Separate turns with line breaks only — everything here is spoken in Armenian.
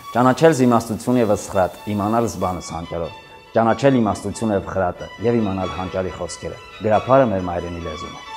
Ճանաչել իմաստություն եւ սխրատ, իմանալ զբանս հանճարով, ճանաչել իմաստություն եւ խրատը եւ իմանալ հանճարի խոսքերը։ Գրափարը մեր մայրենի լեզուն է։